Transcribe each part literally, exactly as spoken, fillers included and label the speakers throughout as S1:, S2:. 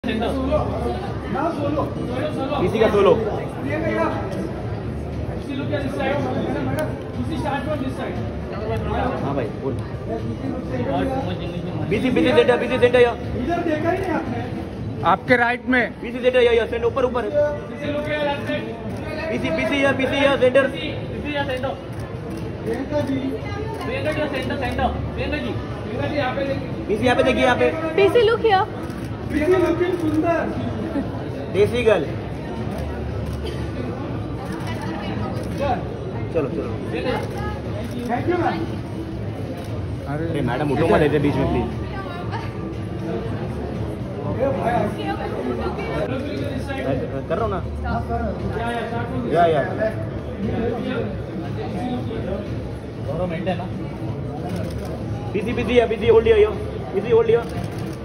S1: इसी का सोलो। हाँ भाई बोल। BC BC centre BC centre या
S2: इधर देखा ही नहीं आपने।
S3: आपके राइट में
S1: बीसी सेंटर या या सेंटर ऊपर ऊपर बीसी बीसी या बीसी या सेंटर
S4: बीसी या centre
S2: Priyanka ji
S4: Priyanka ji centre centre Priyanka ji Priyanka ji यहाँ पे देखिए
S1: बीसी यहाँ पे देखिए यहाँ पे
S5: PC look here
S2: Preeti looking सुंदर
S1: देसी गर्ल। चलो चलो
S2: थैंक यू मैम।
S1: अरे मैडम उठो मत ऐसे बीच में प्लीज। कर रहा हूँ ना या या
S4: गवर्नमेंट है ना
S1: बीसी बीसी या बीसी होल्ड लिया बीसी होल्ड लिया।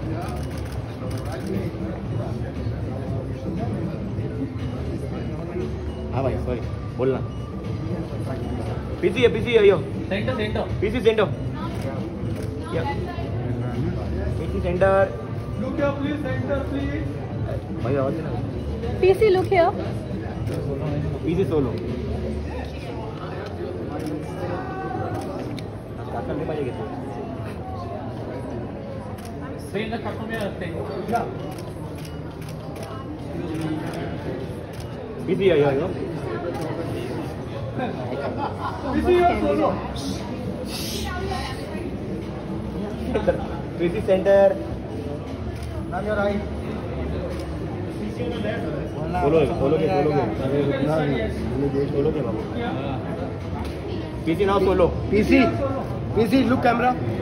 S1: हाँ भाई सॉरी बोलना। पीसी है पीसी है yo
S4: centre centre
S1: PC centre या PC centre
S2: look here please centre please.
S1: भाई आवाज ना
S5: PC look here
S1: PC solo काका नहीं पाएंगे
S4: ट्रेन का खत्म में रखते हैं
S1: पीसी है yo yo
S2: PC here solo.
S1: PC centre
S2: नाम योर राइट।
S1: बोलो बोलो के बोलो के बोलो के बाबू PC now solo
S3: PC PC look camera